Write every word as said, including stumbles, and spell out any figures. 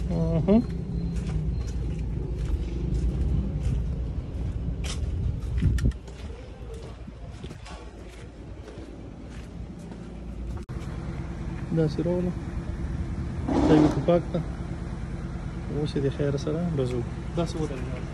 اها داسې راوړو ځای مې پاک ده اوس یې د خیر سره بزو داسې ودرېږه